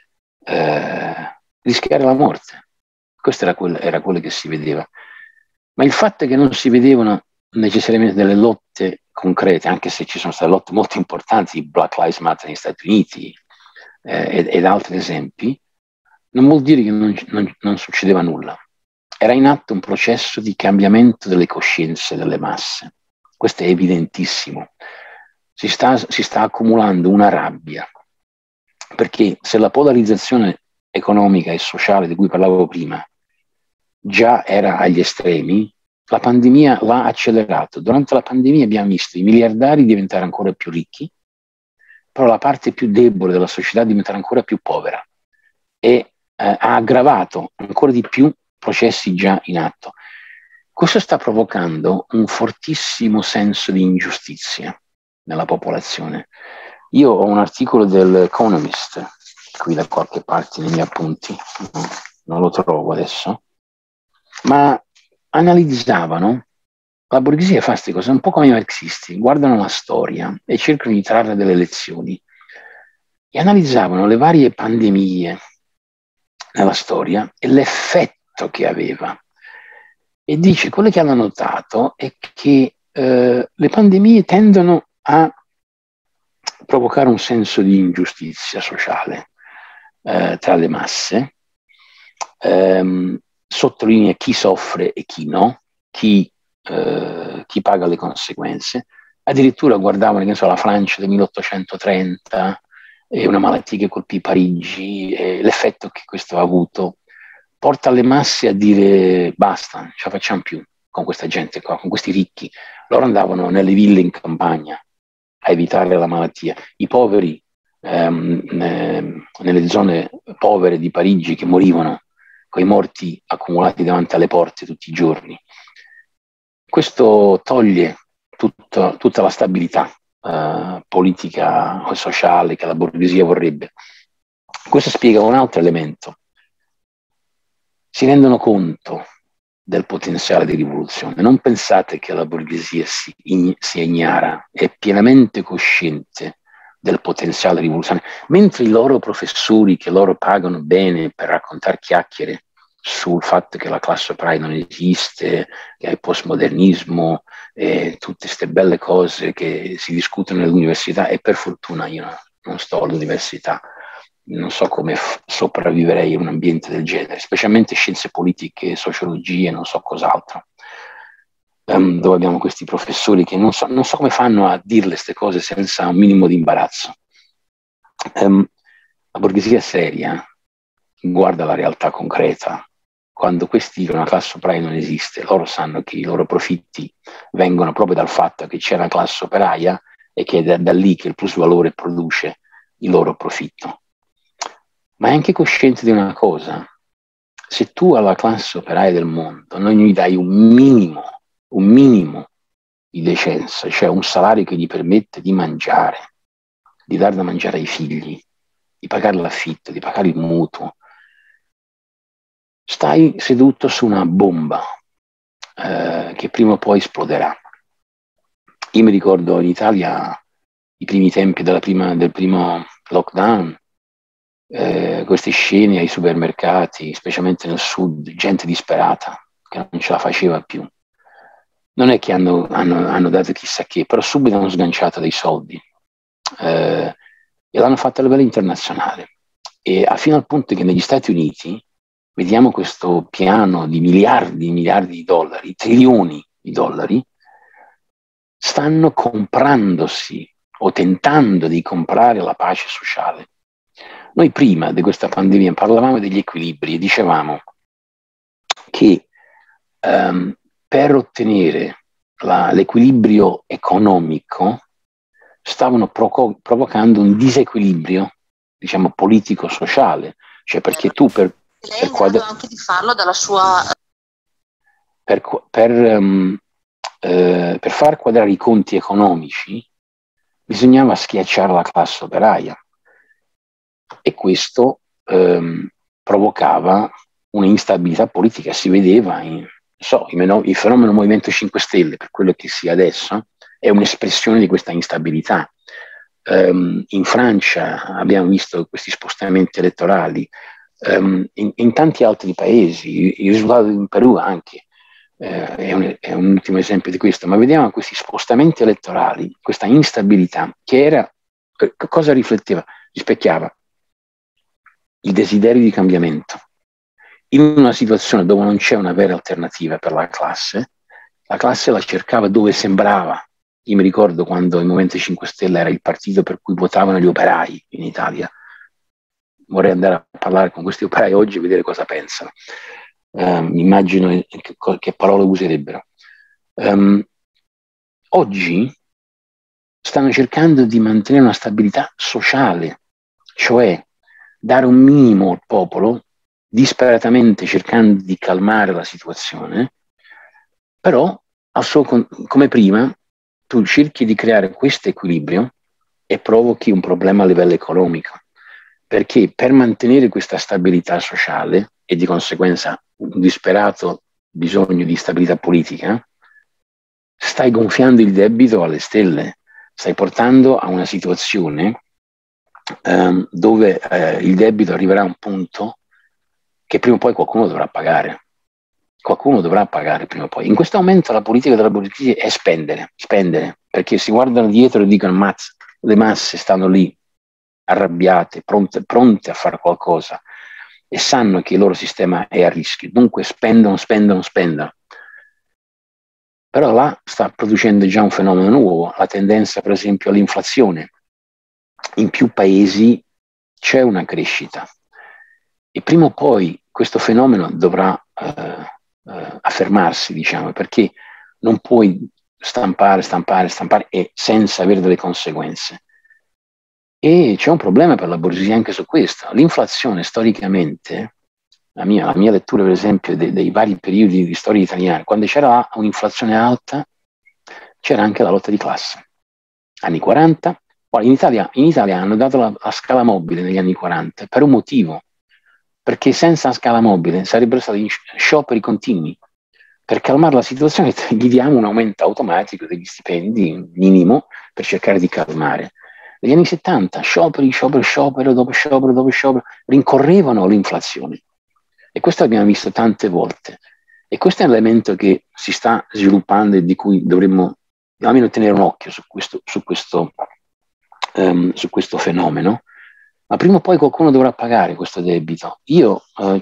rischiare la morte. Questo era quello che si vedeva. Ma il fatto è che non si vedevano necessariamente delle lotte concrete, anche se ci sono state lotte molto importanti, Black Lives Matter negli Stati Uniti ed altri esempi, non vuol dire che non succedeva nulla. Era in atto un processo di cambiamento delle coscienze delle masse. Questo è evidentissimo. Si sta accumulando una rabbia, perché se la polarizzazione economica e sociale di cui parlavo prima già era agli estremi, la pandemia l'ha accelerato. Durante la pandemia abbiamo visto i miliardari diventare ancora più ricchi, però la parte più debole della società diventare ancora più povera e ha aggravato ancora di più processi già in atto. Questo sta provocando un fortissimo senso di ingiustizia nella popolazione. Io ho un articolo dell'Economist qui da qualche parte nei miei appunti, non lo trovo adesso, ma analizzavano la borghesia, fa queste cose un po' come i marxisti, guardano la storia e cercano di trarre delle lezioni e analizzavano le varie pandemie nella storia e l'effetto che aveva. E dice, quello che hanno notato è che le pandemie tendono a provocare un senso di ingiustizia sociale tra le masse, sottolinea chi soffre e chi no, chi paga le conseguenze. Addirittura guardavano, che ne so, la Francia del 1830 e una malattia che colpì Parigi, e l'effetto che questo ha avuto porta le masse a dire basta, non ce la facciamo più con questa gente qua, con questi ricchi. Loro andavano nelle ville in campagna a evitare la malattia. I poveri nelle zone povere di Parigi che morivano con i morti accumulati davanti alle porte tutti i giorni. Questo toglie tutta la stabilità politica o sociale che la borghesia vorrebbe. Questo spiega un altro elemento. Si rendono conto del potenziale di rivoluzione. Non pensate che la borghesia sia ignara, è pienamente cosciente del potenziale rivoluzionario, mentre i loro professori, che loro pagano bene per raccontare chiacchiere sul fatto che la classe operaia non esiste, che è il postmodernismo, e tutte queste belle cose che si discutono nell'università, e per fortuna io non sto all'università, non so come sopravviverei in un ambiente del genere, specialmente scienze politiche, sociologia, non so cos'altro, dove abbiamo questi professori che non so come fanno a dirle queste cose senza un minimo di imbarazzo. La borghesia seria guarda la realtà concreta. Quando questi dicono la classe operaia non esiste, loro sanno che i loro profitti vengono proprio dal fatto che c'è una classe operaia e che è da lì che il plusvalore produce il loro profitto. Ma è anche cosciente di una cosa: se tu alla classe operaia del mondo non gli dai un minimo di decenza, cioè un salario che gli permette di mangiare, di dare da mangiare ai figli, di pagare l'affitto, di pagare il mutuo, stai seduto su una bomba che prima o poi esploderà. Io mi ricordo in Italia i primi tempi del primo lockdown, queste scene ai supermercati, specialmente nel sud, gente disperata che non ce la faceva più. Non è che hanno dato chissà che, però subito hanno sganciato dei soldi e l'hanno fatto a livello internazionale. E fino al punto che negli Stati Uniti vediamo questo piano di miliardi di dollari, trilioni di dollari, stanno comprandosi o tentando di comprare la pace sociale. Noi prima di questa pandemia parlavamo degli equilibri e dicevamo che per ottenere l'equilibrio economico stavano provocando un disequilibrio, diciamo, politico-sociale, cioè perché tu lei è in grado anche di farlo dalla sua... Per far quadrare i conti economici bisognava schiacciare la classe operaia, e questo provocava un'instabilità politica. Si vedeva il fenomeno Movimento 5 Stelle, per quello che sia adesso, è un'espressione di questa instabilità. In Francia abbiamo visto questi spostamenti elettorali, in tanti altri paesi, il risultato in Perù anche è un ultimo esempio di questo, ma vediamo questi spostamenti elettorali, questa instabilità che era, cosa rifletteva? Rispecchiava il desiderio di cambiamento. In una situazione dove non c'è una vera alternativa per la classe la cercava dove sembrava. Io mi ricordo quando il Movimento 5 Stelle era il partito per cui votavano gli operai in Italia. Vorrei andare a parlare con questi operai oggi e vedere cosa pensano. Immagino che parole userebbero. Oggi stanno cercando di mantenere una stabilità sociale, cioè dare un minimo al popolo, disperatamente cercando di calmare la situazione, però come prima tu cerchi di creare questo equilibrio e provochi un problema a livello economico, perché per mantenere questa stabilità sociale e di conseguenza un disperato bisogno di stabilità politica, stai gonfiando il debito alle stelle, stai portando a una situazione dove il debito arriverà a un punto che prima o poi qualcuno dovrà pagare. Qualcuno dovrà pagare prima o poi. In questo momento la politica della borghesia è spendere, perché si guardano dietro e dicono le masse stanno lì arrabbiate, pronte a fare qualcosa, e sanno che il loro sistema è a rischio, dunque spendono. Però là sta producendo già un fenomeno nuovo, la tendenza per esempio all'inflazione. In più paesi c'è una crescita e prima o poi questo fenomeno dovrà affermarsi, diciamo, perché non puoi stampare e senza avere delle conseguenze. E c'è un problema per la borghesia anche su questo. L'inflazione storicamente, la mia lettura per esempio dei vari periodi di storia italiana, quando c'era un'inflazione alta c'era anche la lotta di classe. Anni 40, in Italia hanno dato la scala mobile negli anni 40 per un motivo, perché senza scala mobile sarebbero stati scioperi continui. per calmare la situazione gli diamo un aumento automatico degli stipendi minimo per cercare di calmare. Negli anni 70 sciopero dopo sciopero, rincorrevano l'inflazione. E questo abbiamo visto tante volte. E questo è un elemento che si sta sviluppando e di cui dovremmo almeno tenere un occhio su questo fenomeno. Ma prima o poi qualcuno dovrà pagare questo debito. Io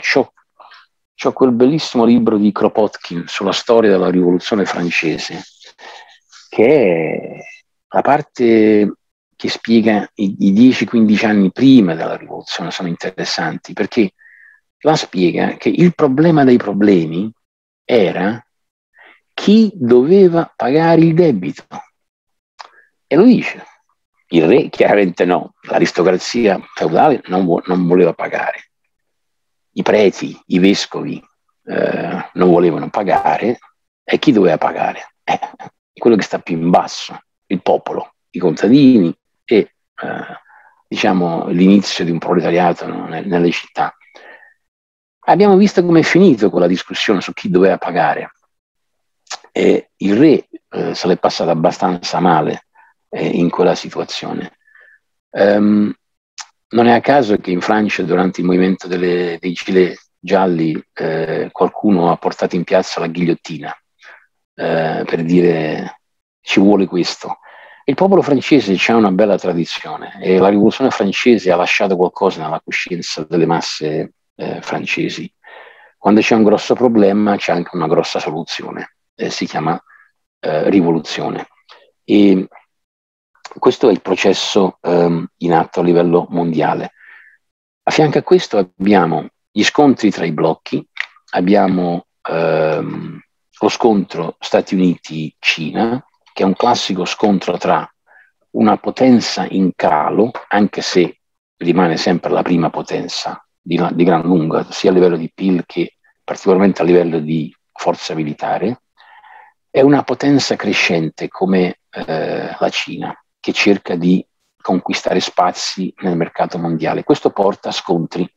c'ho quel bellissimo libro di Kropotkin sulla storia della rivoluzione francese, che è la parte che spiega i 10-15 anni prima della rivoluzione, sono interessanti, perché la spiega che il problema dei problemi era chi doveva pagare il debito. E lo dice. Il re chiaramente no, l'aristocrazia feudale non voleva pagare. I preti, i vescovi non volevano pagare, e chi doveva pagare? Quello che sta più in basso, il popolo, i contadini e diciamo l'inizio di un proletariato nelle città. Abbiamo visto come è finito quella discussione su chi doveva pagare. E il re se l'è passata abbastanza male in quella situazione. Non è a caso che in Francia, durante il movimento dei gilet gialli, qualcuno ha portato in piazza la ghigliottina per dire ci vuole questo. Il popolo francese c'ha una bella tradizione e la rivoluzione francese ha lasciato qualcosa nella coscienza delle masse francesi. Quando c'è un grosso problema c'è anche una grossa soluzione, si chiama rivoluzione. E questo è il processo in atto a livello mondiale. A fianco a questo abbiamo gli scontri tra i blocchi, abbiamo lo scontro Stati Uniti-Cina, che è un classico scontro tra una potenza in calo, anche se rimane sempre la prima potenza di gran lunga, sia a livello di PIL che particolarmente a livello di forza militare, è una potenza crescente come la Cina, che cerca di conquistare spazi nel mercato mondiale. Questo porta a scontri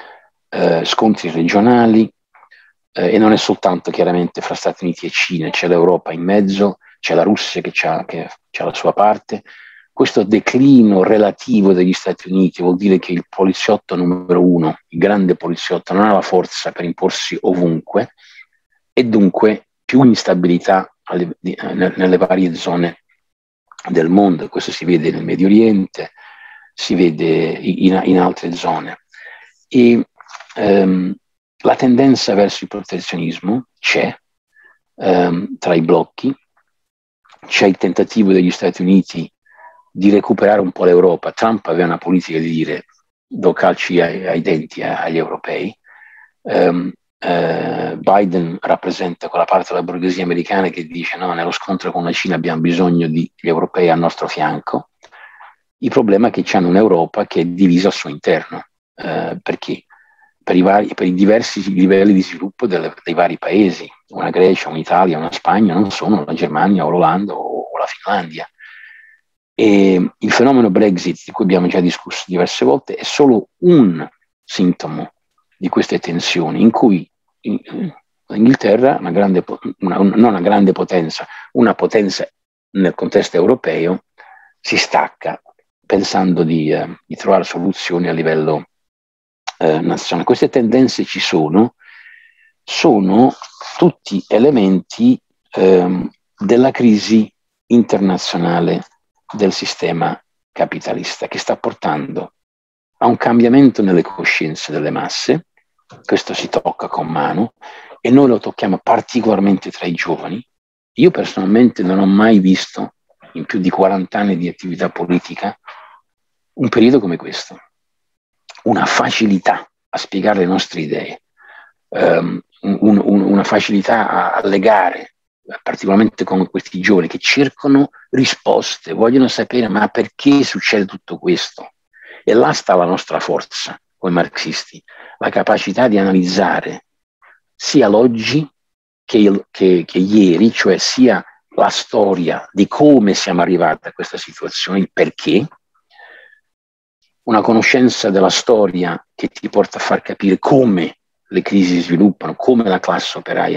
regionali, e non è soltanto chiaramente fra Stati Uniti e Cina, c'è l'Europa in mezzo, c'è la Russia che c'ha la sua parte. Questo declino relativo degli Stati Uniti vuol dire che il poliziotto numero uno, il grande poliziotto, non ha la forza per imporsi ovunque e dunque più instabilità nelle varie zone del mondo. Questo si vede nel Medio Oriente, si vede in altre zone. E la tendenza verso il protezionismo c'è tra i blocchi, c'è il tentativo degli Stati Uniti di recuperare un po' l'Europa. Trump aveva una politica di dire do calci ai denti agli europei. Biden rappresenta quella parte della borghesia americana che dice no, nello scontro con la Cina abbiamo bisogno degli europei al nostro fianco. Il problema è che c'hanno un'Europa che è divisa al suo interno, perché per i diversi livelli di sviluppo dei vari paesi, una Grecia, un'Italia, una Spagna non sono la Germania o l'Olanda o la Finlandia. E il fenomeno Brexit, di cui abbiamo già discusso diverse volte, è solo un sintomo di queste tensioni in cui l'Inghilterra, non una grande potenza, una potenza nel contesto europeo, si stacca pensando di trovare soluzioni a livello nazionale. Queste tendenze ci sono tutti elementi della crisi internazionale del sistema capitalista che sta portando a un cambiamento nelle coscienze delle masse. Questo si tocca con mano e noi lo tocchiamo particolarmente tra i giovani. Io personalmente non ho mai visto in più di 40 anni di attività politica un periodo come questo, una facilità a spiegare le nostre idee, una facilità a legare, particolarmente con questi giovani che cercano risposte, vogliono sapere ma perché succede tutto questo. E là sta la nostra forza come marxisti, la capacità di analizzare sia l'oggi che ieri, cioè sia la storia di come siamo arrivati a questa situazione, il perché, una conoscenza della storia che ti porta a far capire come le crisi si sviluppano, come la classe operaia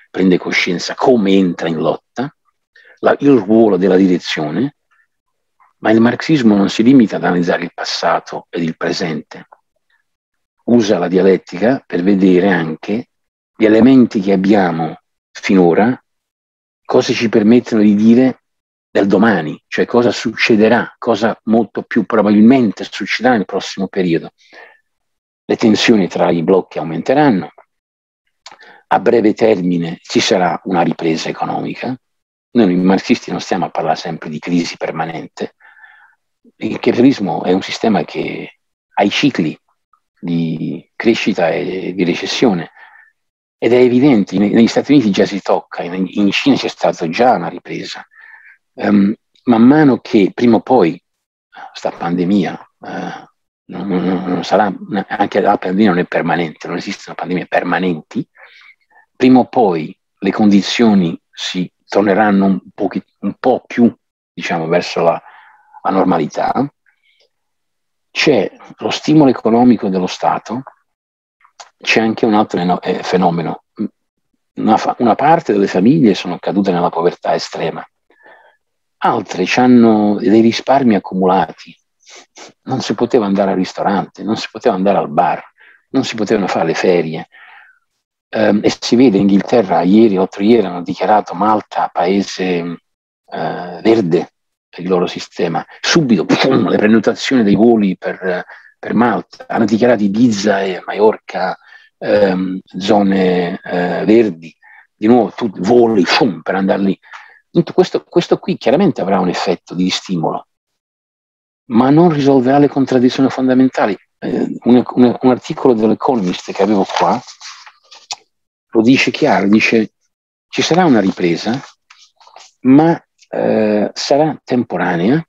prende coscienza come entra in lotta, il ruolo della direzione, ma il marxismo non si limita ad analizzare il passato ed il presente, usa la dialettica per vedere anche gli elementi che abbiamo finora, cosa ci permettono di dire del domani, cioè cosa succederà, cosa molto più probabilmente succederà nel prossimo periodo. Le tensioni tra i blocchi aumenteranno, a breve termine ci sarà una ripresa economica. Noi marxisti non stiamo a parlare sempre di crisi permanente. Il capitalismo è un sistema che ha i cicli di crescita e di recessione, ed è evidente, negli Stati Uniti già si tocca, in Cina c'è stata già una ripresa. Man mano che prima o poi sta pandemia non sarà, anche la pandemia non è permanente, non esistono pandemie permanenti, prima o poi le condizioni si torneranno un po' più, diciamo, verso la normalità. C'è lo stimolo economico dello Stato, c'è anche un altro fenomeno. Una parte delle famiglie sono cadute nella povertà estrema, altre hanno dei risparmi accumulati, non si poteva andare al ristorante, non si poteva andare al bar, non si potevano fare le ferie. E si vede in Inghilterra, l'altro ieri hanno dichiarato Malta paese verde per il loro sistema. Subito le prenotazioni dei voli per Malta, hanno dichiarato Ibiza e Maiorca zone verdi, di nuovo voli per andare lì. Questo qui chiaramente avrà un effetto di stimolo, ma non risolverà le contraddizioni fondamentali. Un articolo dell'Economist che avevo qua lo dice chiaro, dice ci sarà una ripresa, ma sarà temporanea,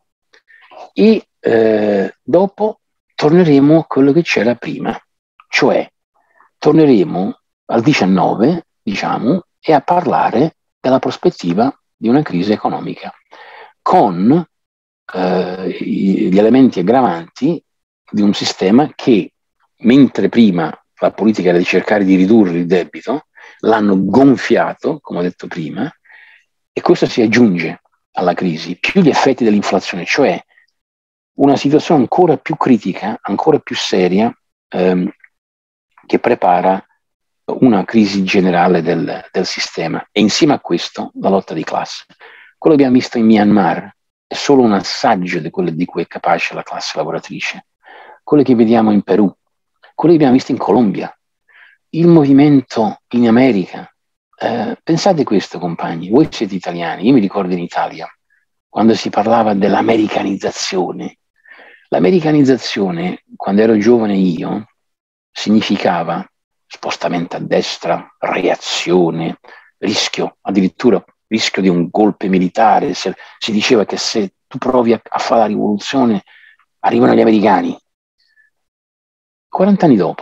e dopo torneremo a quello che c'era prima, cioè torneremo al 19, diciamo, e a parlare della prospettiva di una crisi economica, con gli elementi aggravanti di un sistema che, mentre prima la politica era di cercare di ridurre il debito, l'hanno gonfiato, come ho detto prima, e questo si aggiunge alla crisi, più gli effetti dell'inflazione, cioè una situazione ancora più critica, ancora più seria, che prepara una crisi generale del sistema. E insieme a questo la lotta di classe. Quello che abbiamo visto in Myanmar è solo un assaggio di quello di cui è capace la classe lavoratrice. Quello che vediamo in Perù, quello che abbiamo visto in Colombia, il movimento in America. Pensate questo, compagni, voi siete italiani, io mi ricordo in Italia, quando si parlava dell'americanizzazione. L'americanizzazione, quando ero giovane io, significava spostamento a destra, reazione, addirittura rischio di un golpe militare. Si diceva che se tu provi a fare la rivoluzione arrivano gli americani. 40 anni dopo,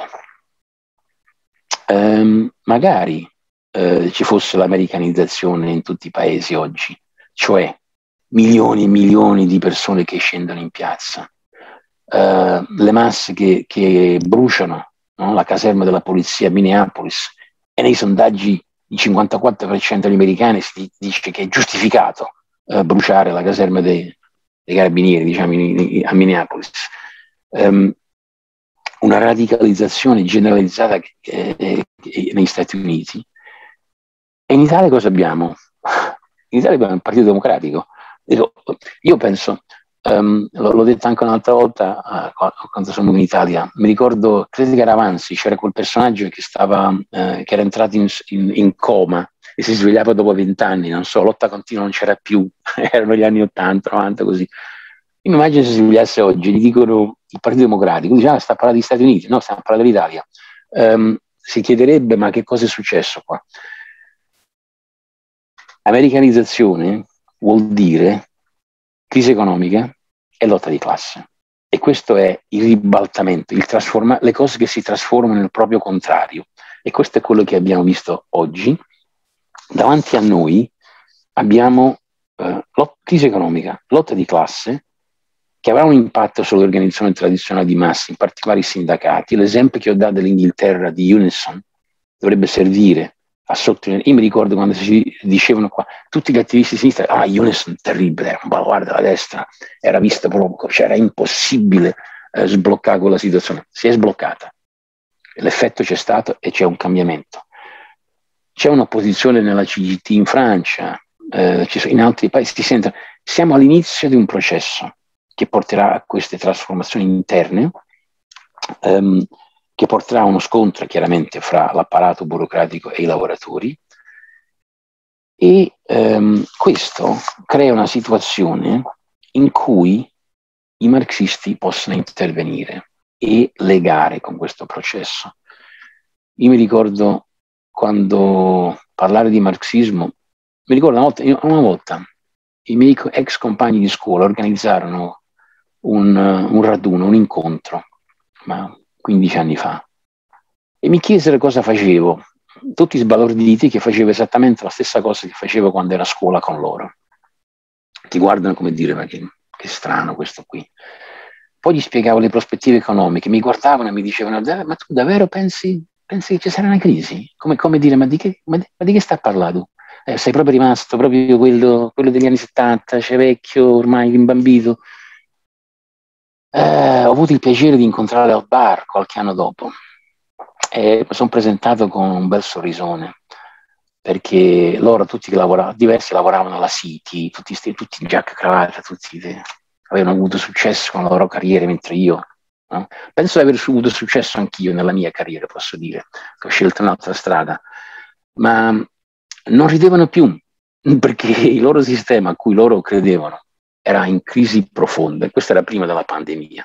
magari ci fosse l'americanizzazione in tutti i paesi oggi, cioè milioni e milioni di persone che scendono in piazza, le masse che bruciano, no? La caserma della polizia a Minneapolis, e nei sondaggi il 54% degli americani si dice che è giustificato bruciare la caserma dei carabinieri, diciamo, a Minneapolis. Una radicalizzazione generalizzata negli Stati Uniti. E in Italia cosa abbiamo? In Italia abbiamo il Partito Democratico. Io penso, l'ho detto anche un'altra volta quando sono in Italia, mi ricordo, credo che era Avanzi, c'era quel personaggio che era entrato in coma e si svegliava dopo 20 anni, non so, lotta continua non c'era più, erano gli anni 80, 90, così. Io mi immagino se si svegliasse oggi, gli dicono il Partito Democratico, dice sta parlando degli Stati Uniti, no, sta parlando dell'Italia. Si chiederebbe ma che cosa è successo qua? Americanizzazione vuol dire crisi economica e lotta di classe, e questo è il ribaltamento, le cose che si trasformano nel proprio contrario, e questo è quello che abbiamo visto oggi. Davanti a noi abbiamo crisi economica, lotta di classe, che avrà un impatto sulle organizzazioni tradizionali di massa, in particolare i sindacati. L'esempio che ho dato dell'Inghilterra di Unison dovrebbe servire a sottolineare. Io mi ricordo quando si dicevano qua, tutti gli attivisti di sinistra, Younes è un terribile, era un baluardo della destra, era visto proprio, cioè era impossibile sbloccare quella situazione. Si è sbloccata, l'effetto c'è stato e c'è un cambiamento. C'è un'opposizione nella CGT in Francia, in altri paesi, si sente, siamo all'inizio di un processo che porterà a queste trasformazioni interne, che porterà a uno scontro chiaramente fra l'apparato burocratico e i lavoratori, e questo crea una situazione in cui i marxisti possono intervenire e legare con questo processo. Io mi ricordo quando parlare di marxismo, mi ricordo una volta i miei ex compagni di scuola organizzarono un raduno, un incontro, ma 15 anni fa, e mi chiesero cosa facevo, tutti sbalorditi che facevo esattamente la stessa cosa che facevo quando ero a scuola con loro. Ti guardano come dire, ma che strano questo qui. Poi gli spiegavo le prospettive economiche, mi guardavano e mi dicevano, ma tu davvero pensi che ci sarà una crisi? Come dire, ma di che sta parlando? Sei proprio rimasto proprio quello degli anni 70, c'è vecchio, ormai rimbambito. Ho avuto il piacere di incontrare al bar qualche anno dopo e mi sono presentato con un bel sorrisone, perché loro tutti che diversi lavoravano alla City, tutti in giacca e cravatta, avevano avuto successo con la loro carriera, mentre io, no? Penso di aver avuto successo anch'io nella mia carriera, posso dire, che ho scelto un'altra strada, ma non ridevano più, perché il loro sistema a cui loro credevano era in crisi profonda, e questa era prima della pandemia.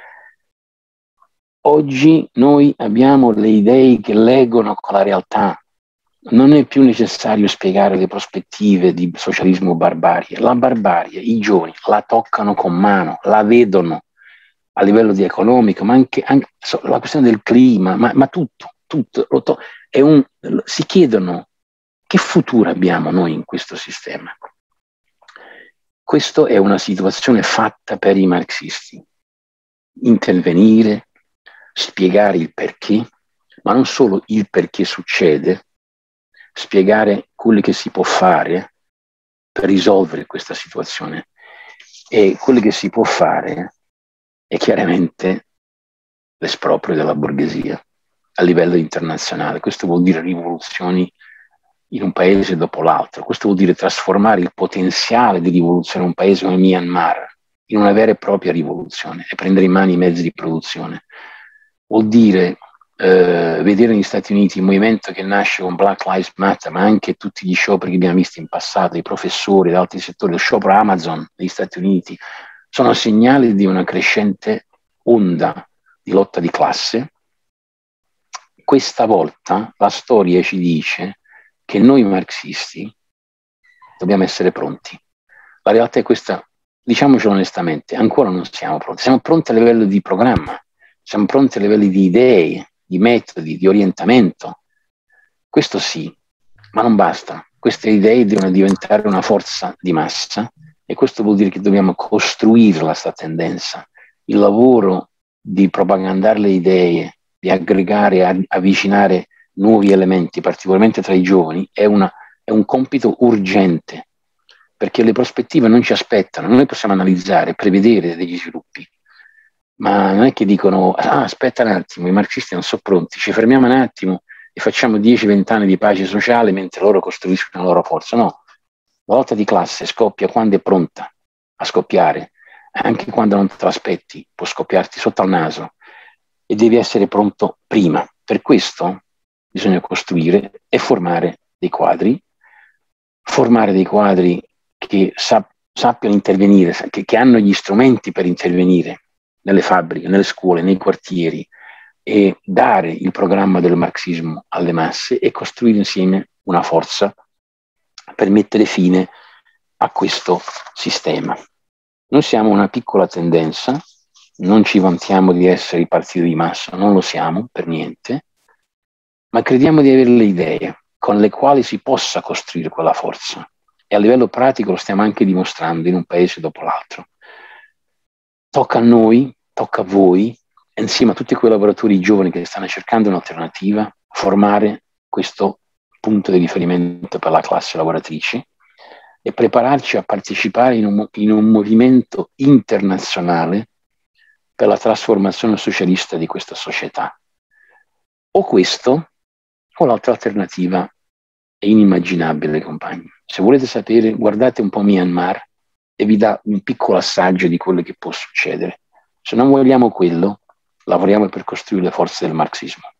Oggi noi abbiamo le idee che leggono con la realtà. Non è più necessario spiegare le prospettive di socialismo o barbarie. La barbarie, i giovani la toccano con mano, la vedono a livello di economico, ma anche la questione del clima, ma tutto. Si chiedono che futuro abbiamo noi in questo sistema. Questa è una situazione fatta per i marxisti. Intervenire, spiegare il perché, ma non solo il perché succede, spiegare quello che si può fare per risolvere questa situazione. E quello che si può fare è chiaramente l'esproprio della borghesia a livello internazionale. Questo vuol dire rivoluzioni in un paese dopo l'altro. Questo vuol dire trasformare il potenziale di rivoluzione in un paese come Myanmar in una vera e propria rivoluzione e prendere in mano i mezzi di produzione. Vuol dire vedere negli Stati Uniti il movimento che nasce con Black Lives Matter, ma anche tutti gli scioperi che abbiamo visto in passato, i professori da altri settori, lo sciopero Amazon negli Stati Uniti, sono segnali di una crescente onda di lotta di classe. Questa volta la storia ci dice che noi marxisti dobbiamo essere pronti. La realtà è questa, diciamocelo onestamente, ancora non siamo pronti. Siamo pronti a livello di programma, siamo pronti a livello di idee, di metodi, di orientamento. Questo sì, ma non basta. Queste idee devono diventare una forza di massa e questo vuol dire che dobbiamo costruirla, sta tendenza. Il lavoro di propagandare le idee, di aggregare, avvicinare nuovi elementi, particolarmente tra i giovani, è un compito urgente, perché le prospettive non ci aspettano. Noi possiamo analizzare, prevedere degli sviluppi, ma non è che dicono, aspetta un attimo, i marxisti non sono pronti, ci fermiamo un attimo e facciamo 10-20 anni di pace sociale mentre loro costruiscono la loro forza. No, la lotta di classe scoppia quando è pronta a scoppiare, anche quando non te l'aspetti, può scoppiarti sotto al naso e devi essere pronto prima. Per questo bisogna costruire e formare dei quadri che sappiano intervenire, che hanno gli strumenti per intervenire nelle fabbriche, nelle scuole, nei quartieri, e dare il programma del marxismo alle masse e costruire insieme una forza per mettere fine a questo sistema. Noi siamo una piccola tendenza, non ci vantiamo di essere il partito di massa, non lo siamo per niente, ma crediamo di avere le idee con le quali si possa costruire quella forza. E a livello pratico lo stiamo anche dimostrando in un paese dopo l'altro. Tocca a noi, tocca a voi, insieme a tutti quei lavoratori giovani che stanno cercando un'alternativa, formare questo punto di riferimento per la classe lavoratrice e prepararci a partecipare in un movimento internazionale per la trasformazione socialista di questa società. O questo, o l'altra alternativa è inimmaginabile, compagni. Se volete sapere, guardate un po' Myanmar e vi dà un piccolo assaggio di quello che può succedere. Se non vogliamo quello, lavoriamo per costruire le forze del marxismo.